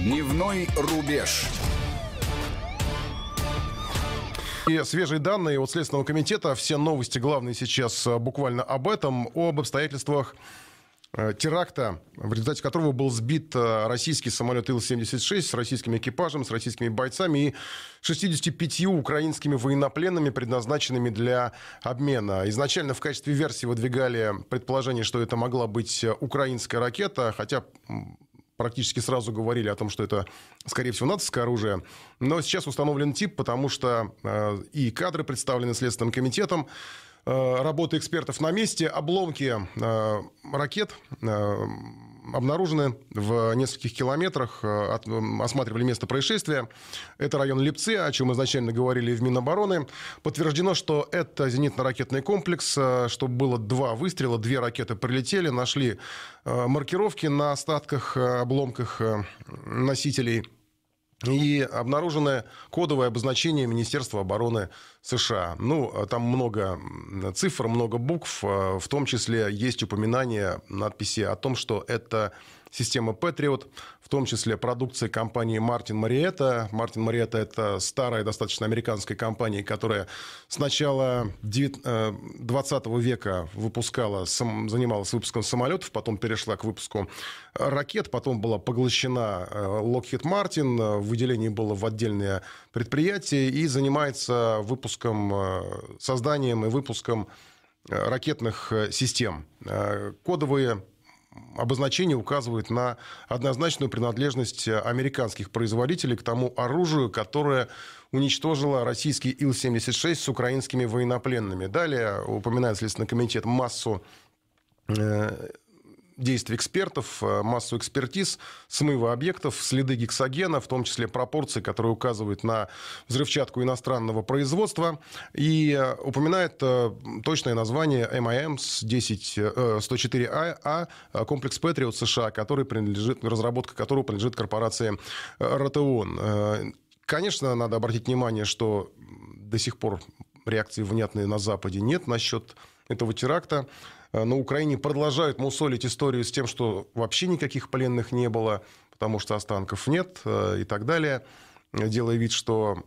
Дневной рубеж. И свежие данные от Следственного комитета. Все новости главные сейчас буквально об этом, об обстоятельствах теракта, в результате которого был сбит российский самолет Ил-76 с российским экипажем, с российскими бойцами и 65 украинскими военнопленными, предназначенными для обмена. Изначально в качестве версии выдвигали предположение, что это могла быть украинская ракета, хотя практически сразу говорили о том, что это, скорее всего, натовское оружие. Но сейчас установлен тип, потому что и кадры представлены Следственным комитетом, работа экспертов на месте, обломки ракет обнаружены в нескольких километрах, осматривали место происшествия. Это район Липцы, о чем изначально говорили в Минобороны. Подтверждено, что это зенитно-ракетный комплекс, что было 2 выстрела, 2 ракеты прилетели, нашли маркировки на остатках, обломках носителей. И обнаружено кодовое обозначение Министерства обороны США. Ну, там много цифр, много букв. В том числе есть упоминание, надписи о том, что это система Patriot, в том числе продукция компании Martin Marietta. Martin Marietta – это старая достаточно американская компания, которая с начала 20 века занималась выпуском самолетов, потом перешла к выпуску ракет, потом была поглощена Lockheed Martin, выделение было в отдельное предприятие и занимается созданием и выпуском ракетных систем. Кодовые обозначение указывает на однозначную принадлежность американских производителей к тому оружию, которое уничтожило российский Ил-76 с украинскими военнопленными. Далее упоминает Следственный комитет массу действий экспертов, массу экспертиз, смыва объектов, следы гексогена, в том числе пропорции, которые указывают на взрывчатку иностранного производства. И упоминает точное название MIM-104А, комплекс Patriot США, разработка которого принадлежит корпорации Ротеон. Конечно, надо обратить внимание, что до сих пор реакции внятной на Западе нет насчет этого теракта. На Украине продолжают мусолить историю с тем, что вообще никаких пленных не было, потому что останков нет и так далее, делая вид, что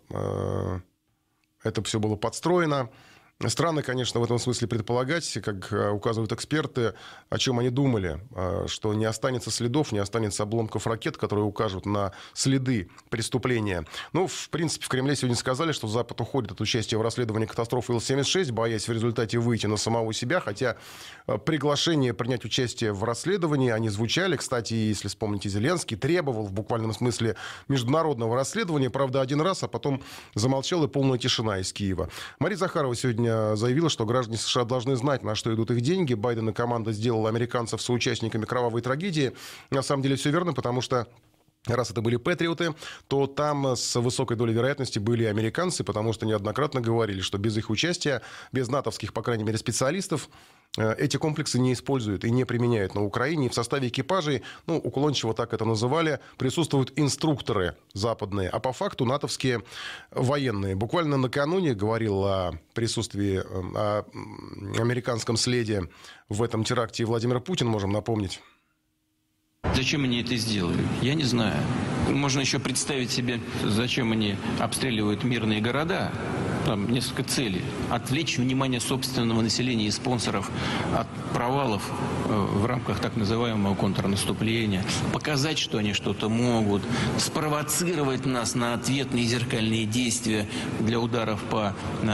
это все было подстроено. Странно, конечно, в этом смысле предполагать, как указывают эксперты, о чем они думали, что не останется следов, не останется обломков ракет, которые укажут на следы преступления. Ну, в принципе, в Кремле сегодня сказали, что Запад уходит от участия в расследовании катастрофы Ил-76, боясь в результате выйти на самого себя, хотя приглашения принять участие в расследовании, они звучали. Кстати, если вспомните, Зеленский требовал в буквальном смысле международного расследования, правда, один раз, а потом замолчал, и полная тишина из Киева. Мария Захарова сегодня заявила, что граждане США должны знать, на что идут их деньги. Байден и команда сделала американцев соучастниками кровавой трагедии. На самом деле все верно, потому что раз это были патриоты, то там с высокой долей вероятности были американцы, потому что неоднократно говорили, что без их участия, без натовских, по крайней мере, специалистов, эти комплексы не используют и не применяют на Украине. И в составе экипажей, уклончиво так это называли, присутствуют инструкторы западные, а по факту натовские военные. Буквально накануне говорил о присутствии, о американском следе в этом теракте Владимир Путин, можем напомнить. Зачем они это сделали? Я не знаю. Можно еще представить себе, зачем они обстреливают мирные города. Там несколько целей. Отвлечь внимание собственного населения и спонсоров от провалов в рамках так называемого контрнаступления. Показать, что они что-то могут. Спровоцировать нас на ответные зеркальные действия для ударов по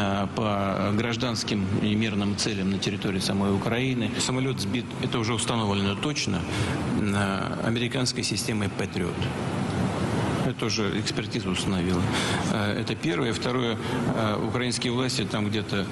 гражданским и мирным целям на территории самой Украины. Самолет сбит, это уже установлено точно, американской системой Patriot. Это уже экспертиза установила. Это первое. Второе, украинские власти там где-то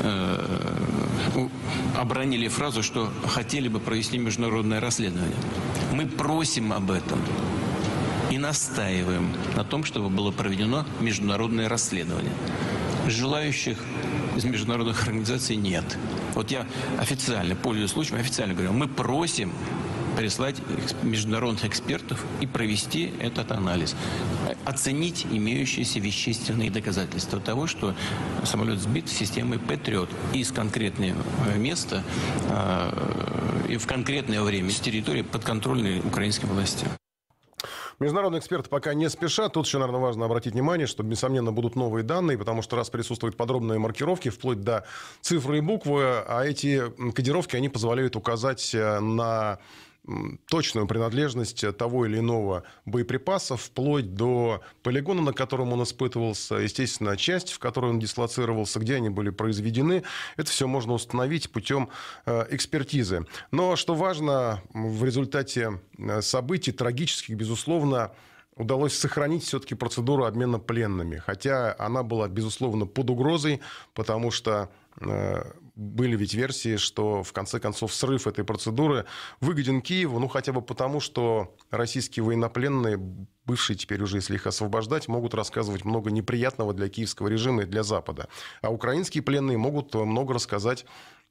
обронили фразу, что хотели бы провести международное расследование. Мы просим об этом и настаиваем на том, чтобы было проведено международное расследование. Желающих из международных организаций нет. Вот я официально, пользуясь случаем, официально говорю, мы просим прислать международных экспертов и провести этот анализ. Оценить имеющиеся вещественные доказательства того, что самолет сбит системой Patriot из конкретного места и в конкретное время с территории подконтрольной украинским властям. Международные эксперты пока не спешат. Тут еще, наверное, важно обратить внимание, что, несомненно, будут новые данные, потому что раз присутствуют подробные маркировки, вплоть до цифры и буквы, а эти кодировки, они позволяют указать на точную принадлежность того или иного боеприпаса, вплоть до полигона, на котором он испытывался, естественно, часть, в которой он дислоцировался, где они были произведены. Это все можно установить путем экспертизы. Но, что важно, в результате событий трагических, безусловно, удалось сохранить все-таки процедуру обмена пленными. Хотя она была, безусловно, под угрозой, потому что были ведь версии, что, в конце концов, срыв этой процедуры выгоден Киеву, ну, хотя бы потому, что российские военнопленные, бывшие теперь уже, если их освобождать, могут рассказывать много неприятного для киевского режима и для Запада. А украинские пленные могут много рассказать,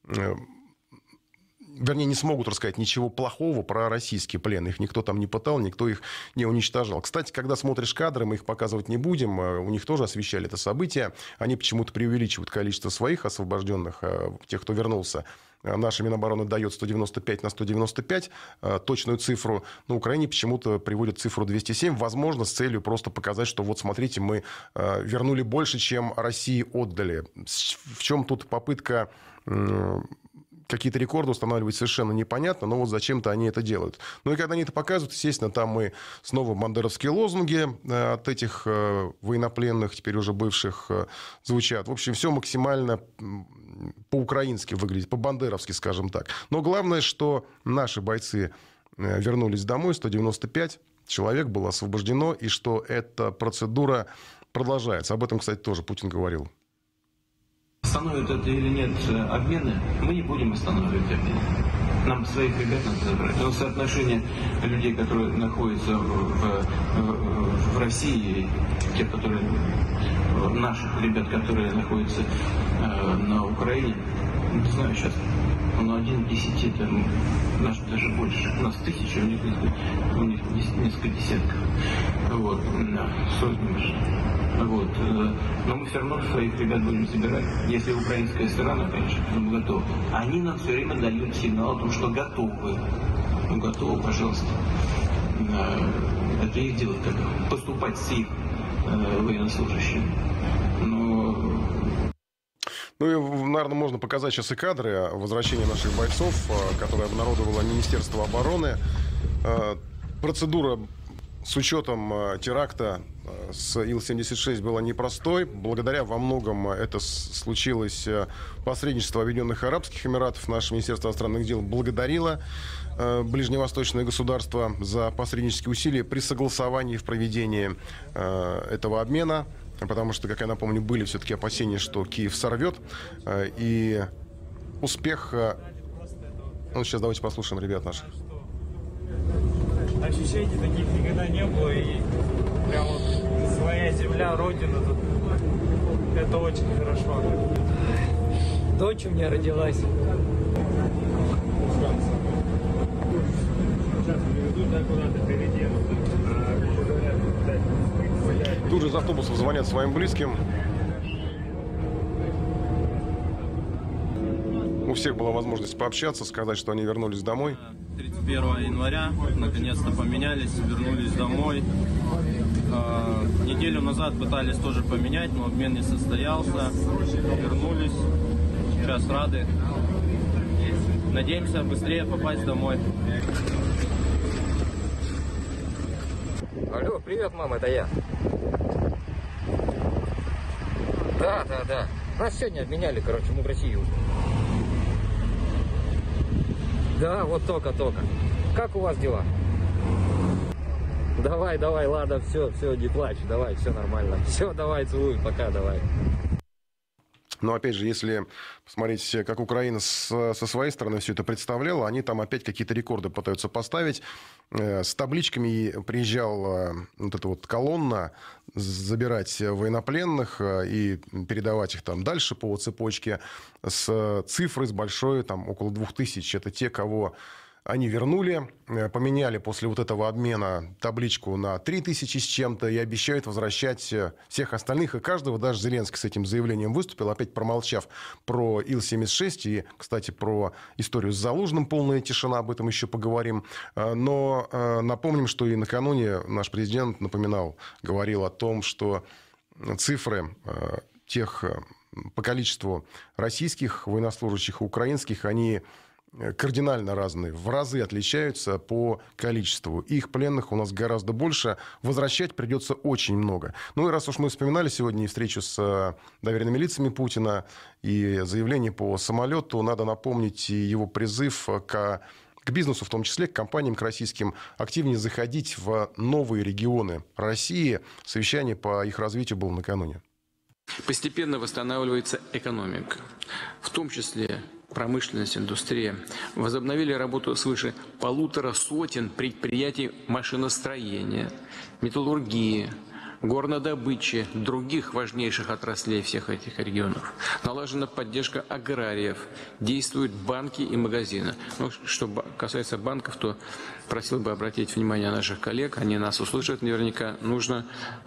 вернее, не смогут рассказать ничего плохого про российский плен. Их никто там не пытал, никто их не уничтожал. Кстати, когда смотришь кадры, мы их показывать не будем, у них тоже освещали это событие. Они почему-то преувеличивают количество своих освобожденных, тех, кто вернулся. Наша Минобороны дает 195 на 195, точную цифру. На Украине почему-то приводят цифру 207, возможно, с целью просто показать, что вот смотрите, мы вернули больше, чем России отдали. В чем тут попытка какие-то рекорды устанавливать, совершенно непонятно, но вот зачем-то они это делают. Ну и когда они это показывают, естественно, там и снова бандеровские лозунги от этих военнопленных, теперь уже бывших, звучат. В общем, все максимально по-украински выглядит, по-бандеровски, скажем так. Но главное, что наши бойцы вернулись домой, 195 человек было освобождено, и что эта процедура продолжается. Об этом, кстати, тоже Путин говорил. Остановят это или нет обмены, мы не будем останавливать обмены. Нам своих ребят надо забрать. Но соотношение людей, которые находятся в России, те, которые наших ребят, которые находятся на Украине, не знаю, сейчас он 1 к 10, это наш даже больше. У нас 1000, у них несколько десятков. Вот, сотни же. Вот. Но мы все равно своих ребят будем забирать. Если украинская сторона, конечно, мы готовы. Они нам все время дают сигнал о том, что готовы. Ну, готовы, пожалуйста. Это их дело, как поступать с их военнослужащими. Ну и, наверное, можно показать сейчас и кадры возвращения наших бойцов, которые обнародовало Министерство обороны. Процедура с учетом теракта с Ил-76 была непростой. Благодаря во многом это случилось посредничество Объединенных Арабских Эмиратов. Наше Министерство иностранных дел благодарило ближневосточные государства за посреднические усилия при согласовании в проведении этого обмена. Потому что, как я напомню, были все-таки опасения, что Киев сорвет. И успех... Ну, сейчас давайте послушаем ребят наших. Ощущений таких никогда не было. И прям вот своя земля, родина тут. Это очень хорошо. Дочь у меня родилась. Сейчас приведут, да, куда-то переедут. Тут же из автобусов звонят своим близким. У всех была возможность пообщаться, сказать, что они вернулись домой. 31 января наконец-то поменялись, вернулись домой. Неделю назад пытались тоже поменять, но обмен не состоялся. Вернулись. Сейчас рады. Надеемся быстрее попасть домой. Алло, привет, мама, это я. Да. Нас сегодня обменяли, короче, мы в Россию. Да, вот только. Как у вас дела? Давай, ладно, все, не плачь, давай, все нормально. Все, давай, целую, пока, давай. Но, опять же, если посмотреть, как Украина со своей стороны все это представляла, они там опять какие-то рекорды пытаются поставить. С табличками приезжала вот эта вот колонна забирать военнопленных и передавать их там дальше по цепочке с цифрой, с большой, там около 2000. Это те, кого они вернули, поменяли после вот этого обмена табличку на 3000 с чем-то и обещают возвращать всех остальных. И каждого, даже Зеленский с этим заявлением выступил, опять промолчав про Ил-76 и, кстати, про историю с Залужным. Полная тишина, об этом еще поговорим. Но напомним, что и накануне наш президент напоминал, говорил о том, что цифры тех по количеству российских военнослужащих и украинских, они кардинально разные, в разы отличаются по количеству. Их пленных у нас гораздо больше, возвращать придется очень много. Ну и раз уж мы вспоминали сегодня и встречу с доверенными лицами Путина, и заявление по самолету, надо напомнить его призыв к бизнесу, в том числе к компаниям, к российским, активнее заходить в новые регионы России. Совещание по их развитию было накануне. Постепенно восстанавливается экономика, в том числе промышленность, индустрия. Возобновили работу свыше 150 предприятий машиностроения, металлургии, горнодобычи, других важнейших отраслей всех этих регионов. Налажена поддержка аграриев, действуют банки и магазины. Ну, что касается банков, то просил бы обратить внимание наших коллег, они нас услышат наверняка. Нужно,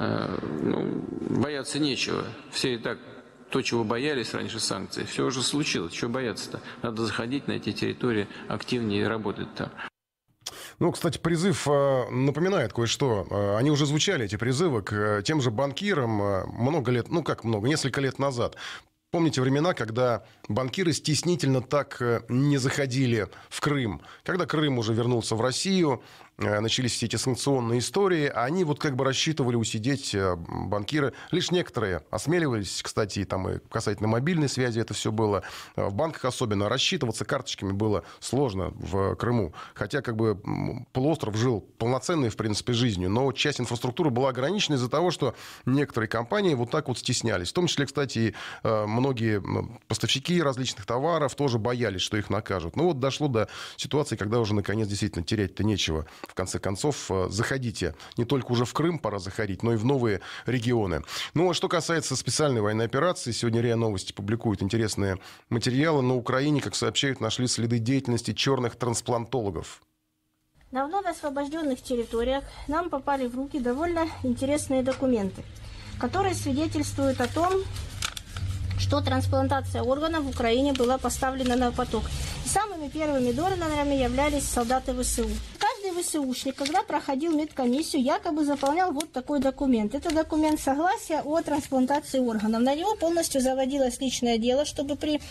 бояться нечего. Все и так то, чего боялись раньше санкций, все уже случилось. Чего бояться-то? Надо заходить на эти территории активнее и работать там. Ну, кстати, призыв напоминает кое-что. Они уже звучали, эти призывы, к тем же банкирам много лет, несколько лет назад. Помните времена, когда банкиры стеснительно так не заходили в Крым? Когда Крым уже вернулся в Россию, начались все эти санкционные истории, они вот как бы рассчитывали усидеть, банкиры. Лишь некоторые осмеливались, кстати, там и касательно мобильной связи это все было. В банках особенно рассчитываться карточками было сложно в Крыму. Хотя как бы полуостров жил полноценной, в принципе, жизнью. Но часть инфраструктуры была ограничена из-за того, что некоторые компании вот так вот стеснялись. В том числе, кстати, и многие поставщики различных товаров тоже боялись, что их накажут. Ну вот дошло до ситуации, когда уже наконец действительно терять-то нечего. В конце концов, заходите. Не только уже в Крым пора заходить, но и в новые регионы. Ну, а что касается специальной военной операции, сегодня РИА Новости публикует интересные материалы. На Украине, как сообщают, нашли следы деятельности черных трансплантологов. На вновь освобожденных территориях нам попали в руки довольно интересные документы, которые свидетельствуют о том, что трансплантация органов в Украине была поставлена на поток. И самыми первыми донорами являлись солдаты ВСУ. Каждый ВСУшник, когда проходил медкомиссию, якобы заполнял вот такой документ. Это документ согласия о трансплантации органов. На него полностью заводилось личное дело, чтобы при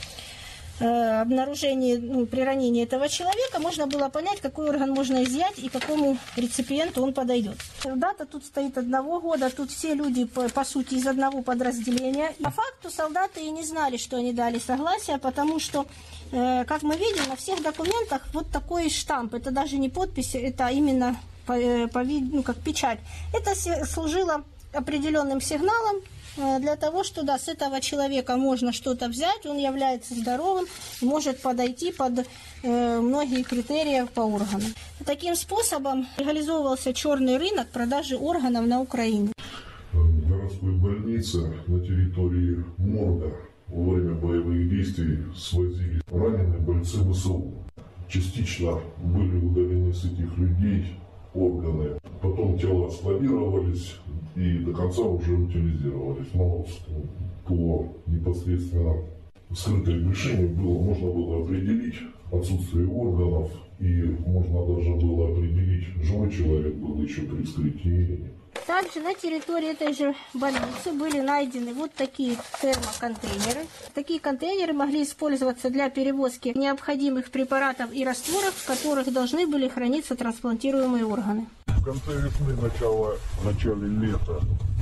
обнаружении, при ранении этого человека можно было понять, какой орган можно изъять и какому реципиенту он подойдет. Дата тут стоит 1 года, тут все люди, по сути, из одного подразделения. По факту солдаты и не знали, что они дали согласие, потому что, как мы видим, на всех документах вот такой штамп. Это даже не подпись, это именно как печать. Это служило определенным сигналом для того, что да, с этого человека можно что-то взять, он является здоровым, может подойти под многие критерии по органам. Таким способом реализовывался черный рынок продажи органов на Украине. В городской больнице на территории морга во время боевых действий свозили раненые бойцы ВСУ. Частично были удалены с этих людей органы. Потом тела складировались и до конца уже утилизировались. Но по непосредственно скрытым решениям можно было определить отсутствие органов, и можно даже было определить, живой человек был еще при вскрытии или нет. Также на территории этой же больницы были найдены вот такие термоконтейнеры. Такие контейнеры могли использоваться для перевозки необходимых препаратов и растворов, в которых должны были храниться трансплантируемые органы. В конце весны, в начале лета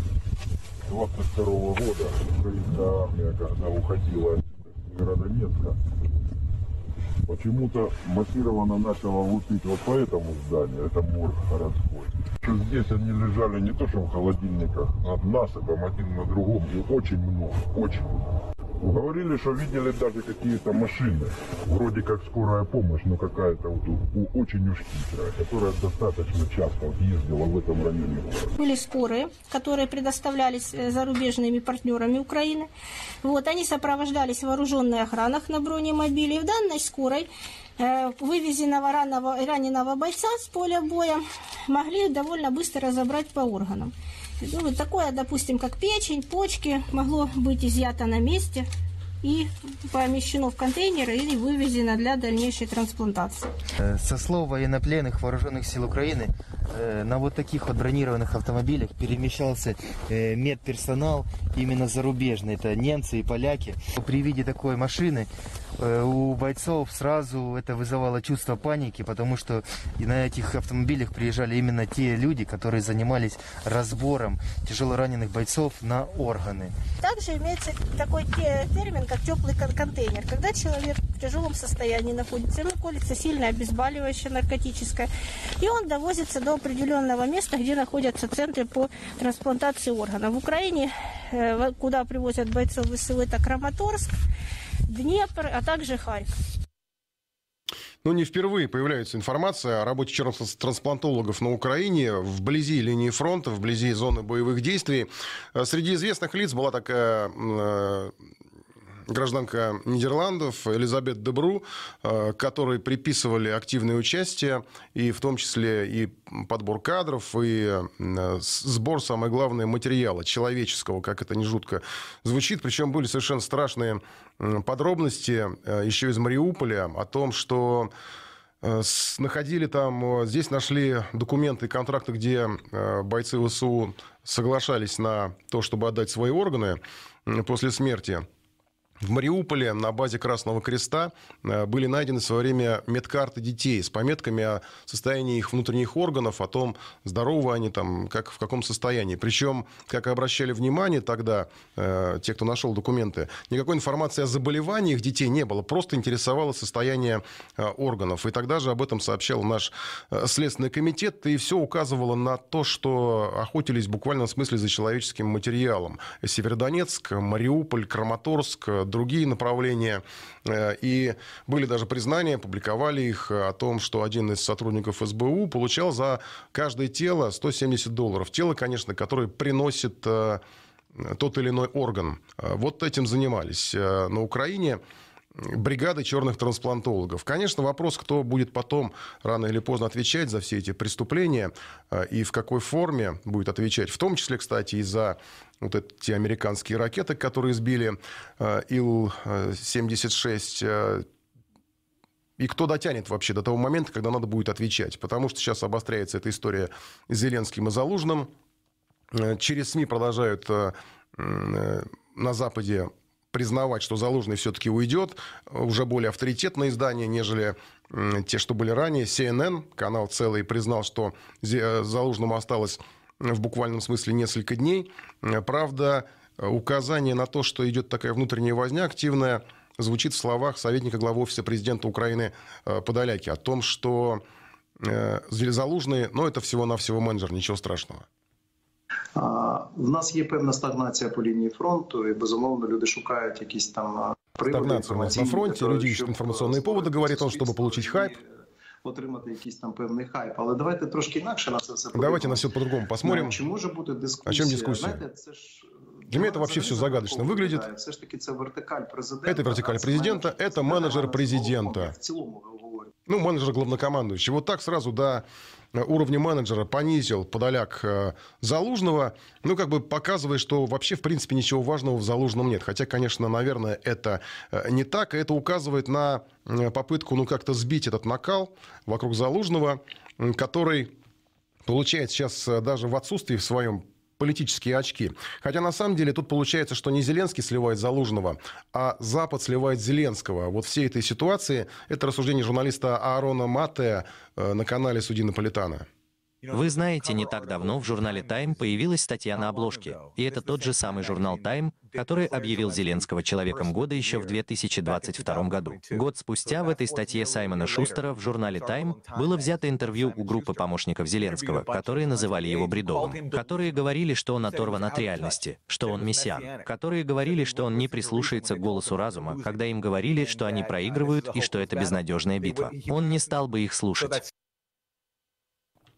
22 года украинская армия, когда уходила от Северодонецка, почему-то массированно начала лупить вот по этому зданию, это морг городской. Здесь они лежали не то что в холодильниках, над насыпом, один на другом, и очень много, очень много. Говорили, что видели даже какие-то машины, вроде как скорая помощь, но какая-то вот очень уж хитрая, которая достаточно часто ездила в этом районе города. Были скорые, которые предоставлялись зарубежными партнерами Украины. Вот, они сопровождались в вооруженной охранах на бронемобиле. И в данной скорой вывезенного раненого бойца с поля боя могли довольно быстро разобрать по органам. Ну, вот такое, допустим, как печень, почки, могло быть изъято на месте и помещено в контейнеры или вывезено для дальнейшей трансплантации. Со слов военнопленных вооруженных сил Украины, на вот таких вот бронированных автомобилях перемещался медперсонал именно зарубежный, это немцы и поляки. При виде такой машины у бойцов сразу это вызывало чувство паники, потому что и на этих автомобилях приезжали именно те люди, которые занимались разбором тяжелораненых бойцов на органы. Также имеется такой термин, как теплый контейнер. Когда человек в тяжелом состоянии находится, ему колется сильное обезболивающее наркотическое, и он довозится до определенного места, где находятся центры по трансплантации органов. В Украине, куда привозят бойцов ВСУ, это Краматорск, Днепр, а также Харьков. Ну, не впервые появляется информация о работе черных трансплантологов на Украине, вблизи линии фронта, вблизи зоны боевых действий. Среди известных лиц была такая гражданка Нидерландов Элизабет Дебру, которой приписывали активное участие, и в том числе и подбор кадров, и сбор, самое главное, материала человеческого, как это не жутко звучит. Причем были совершенно страшные подробности еще из Мариуполя о том, что находили там, здесь нашли документы и контракты, где бойцы ВСУ соглашались на то, чтобы отдать свои органы после смерти. В Мариуполе на базе Красного Креста были найдены в свое время медкарты детей с пометками о состоянии их внутренних органов, о том, здоровы они там, как, в каком состоянии. Причем, как обращали внимание тогда те, кто нашел документы, никакой информации о заболеваниях детей не было, просто интересовало состояние органов. И тогда же об этом сообщал наш Следственный комитет, и все указывало на то, что охотились в буквальном смысле за человеческим материалом. Северодонецк, Мариуполь, Краматорск, другие направления. И были даже признания, публиковали их о том, что один из сотрудников СБУ получал за каждое тело $170. Тело, конечно, которое приносит тот или иной орган. Вот этим занимались на Украине бригады черных трансплантологов. Конечно, вопрос, кто будет потом рано или поздно отвечать за все эти преступления и в какой форме будет отвечать. В том числе, кстати, и за вот эти американские ракеты, которые сбили Ил-76. И кто дотянет вообще до того момента, когда надо будет отвечать. Потому что сейчас обостряется эта история с Зеленским и Залужным. Через СМИ продолжают на Западе признавать, что Залужный все-таки уйдет. Уже более авторитетное издание, нежели те, что были ранее. CNN, канал целый, признал, что Залужному осталось в буквальном смысле несколько дней. Правда, указание на то, что идет такая внутренняя возня активная, звучит в словах советника главы Офиса президента Украины Подоляки о том, что Залужный, ну, это всего-навсего менеджер, ничего страшного. В нас є певна стагнація по лінії фронту, і, безумовно, люди шукають якісь там приводи. Стагнация у нас на фронте, люди ищут информационные поводы, говорит он, чтобы получить хайп. Отримати якийсь там певний хайп. Але давайте трошки інакше на це все подивимося. Давайте на все по-другому посмотрим. Чи може бути дискусія? О чем дискуссия? Знаєте, це ж... Для меня это вообще все загадочно выглядит. Все ж таки це вертикаль президента. Это вертикаль президента, это менеджер президента. В цілому ви говорите. Ну, менеджер главнокомандующий. Вот так сразу до уровня менеджера понизил Подоляк Залужного. Ну, как бы показывая, что вообще, в принципе, ничего важного в Залужном нет. Хотя, конечно, наверное, это не так. И это указывает на попытку, ну, как-то сбить этот накал вокруг Залужного, который получает сейчас даже в отсутствии в своем политические очки. Хотя, на самом деле, тут получается, что не Зеленский сливает Залужного, а Запад сливает Зеленского. Вот всей этой ситуации — это рассуждение журналиста Аарона Матея на канале «Судьи Наполитана». Вы знаете, не так давно в журнале «Тайм» появилась статья на обложке. И это тот же самый журнал «Тайм», который объявил Зеленского человеком года еще в 2022 году. Год спустя в этой статье Саймона Шустера в журнале «Тайм» было взято интервью у группы помощников Зеленского, которые называли его бредовым, которые говорили, что он оторван от реальности, что он мессиан, которые говорили, что он не прислушается к голосу разума, когда им говорили, что они проигрывают и что это безнадежная битва. Он не стал бы их слушать.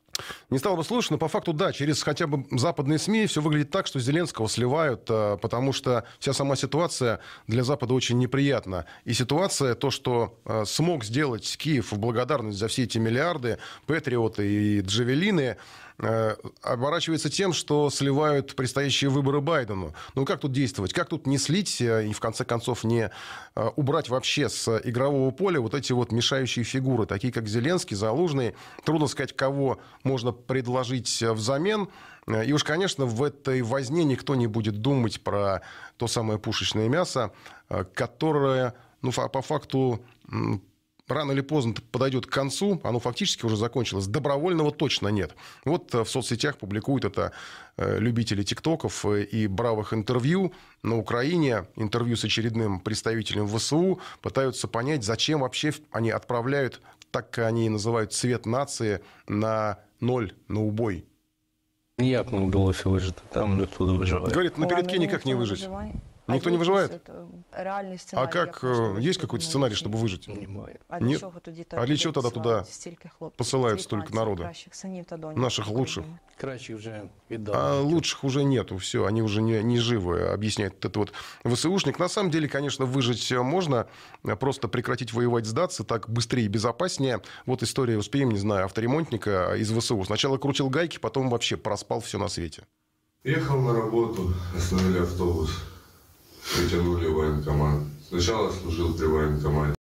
Не стало бы слушать, но по факту, да, через хотя бы западные СМИ все выглядит так, что Зеленского сливают, потому что вся сама ситуация для Запада очень неприятна. И ситуация, то, что смог сделать Киев в благодарность за все эти миллиарды, Патриоты и Джавелины, оборачивается тем, что сливают предстоящие выборы Байдену. Ну, как тут действовать? Как тут не слить и, в конце концов, не убрать вообще с игрового поля вот эти вот мешающие фигуры, такие как Зеленский, Залужный? Трудно сказать, кого можно предложить взамен. И уж, конечно, в этой возне никто не будет думать про то самое пушечное мясо, которое, ну, по факту, рано или поздно подойдет к концу, оно фактически уже закончилось. Добровольного точно нет. Вот в соцсетях публикуют это любители тиктоков и бравых интервью. На Украине интервью с очередным представителем ВСУ пытаются понять, зачем вообще они отправляют, так они называют, цвет нации на ноль, на убой. Ніяк не вдалося вижити, там ніхто не виживає. Говорит, на передке никак не выжить. Никто не выживает? А как, есть какой-то сценарий, чтобы выжить? Нет. А для чего тогда туда посылают столько народа? Наших лучших. А лучших уже нету, все, они уже не живы, объясняет этот вот ВСУшник. На самом деле, конечно, выжить можно, просто прекратить воевать, сдаться, так быстрее и безопаснее. Вот история, успеем, не знаю, авторемонтника из ВСУ. Сначала крутил гайки, потом вообще проспал все на свете. Ехал на работу, остановили автобус. Притянули военкомат. Сначала служил при военкомате.